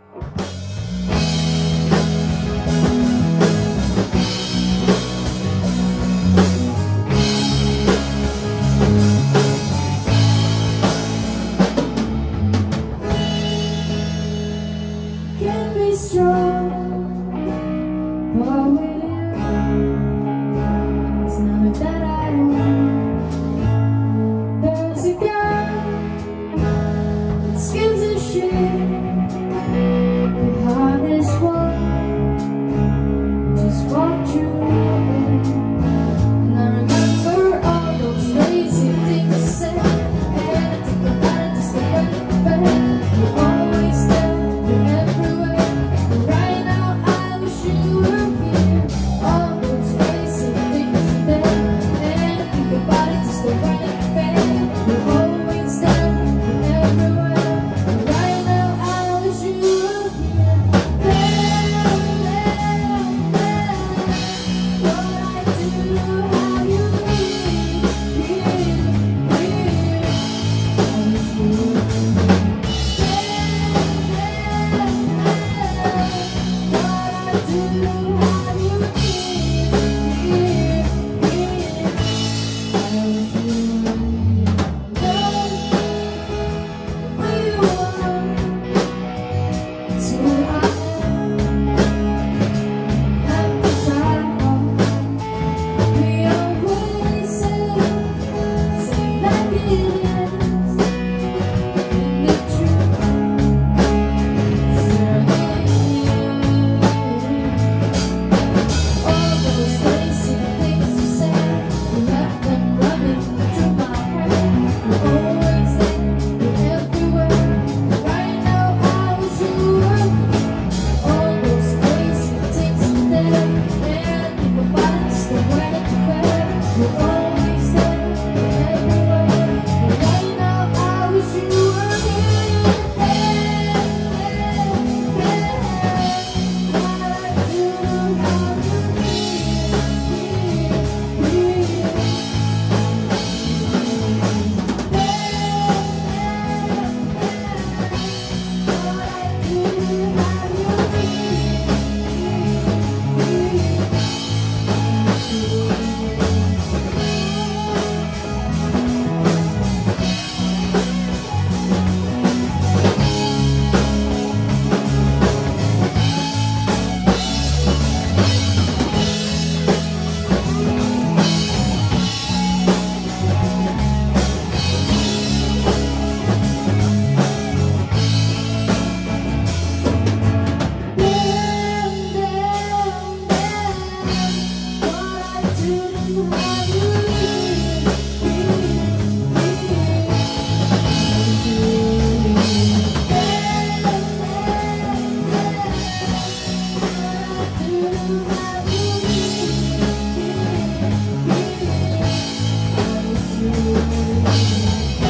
Can be strong, but with you, it's not that I want. There's a guy that gives a shit behind this wall. Just walked you away, and I remember all those crazy things you said. And I think about it just a bit. You're always there, you're everywhere. Right now I wish you were here. All those crazy things you said. And I think about it just a bit. You're always there, you're everywhere. Right now I wish you were here. What I do, how you here. I wish you were here.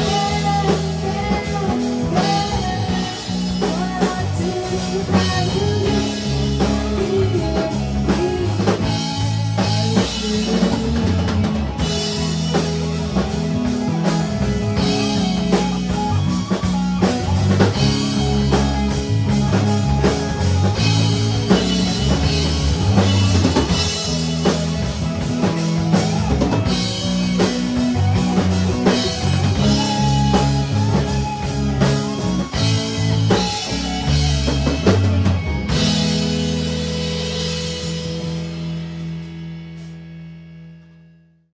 What I do, how you